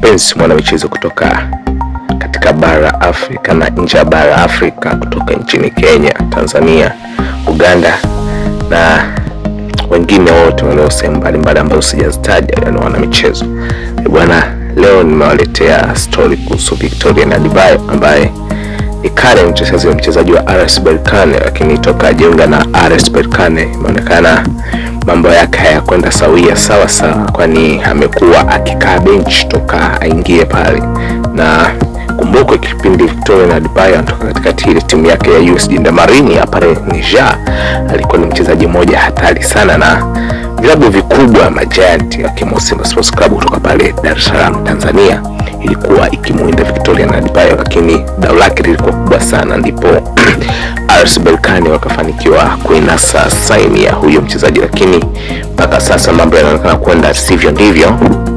mpenzi mwana michezo kutoka katika bara Afrika na nje ya bara Afrika, kutoka nchini Kenya, Tanzania, Uganda na wengine wote walio sehemu mbalimbali ambazo sijazitaja, yani wana michezo. Bwana, leo nimewaletea story kuhusu Victorien adebayor ambaye ni current mchezaji wa RS Barkane, lakini toka jiunga na RS Barkane inaonekana mambo yake hayakwenda sawa, kwani amekuwa akikaa bench toka aingie pale. Na kumbuka kipindi Victorien adebayor anatoka katika ile timu yake ya USD Marine hapa Niger, alikuwa ni mchezaji mmoja hatari sana, na vilabu vikubwa majiant ya Simba Sports Club kutoka pale Dar es Salaam Tanzania ilikuwa ikimuinda Victorien adebayor, lakini dau lake lilikuwa kubwa sana, ndipo RS Barkane wakafanikiwa kuinasa saini ya huyo mchezaji. Lakini mpaka sasa mambo yanaonekana kwenda sivyo ndivyo,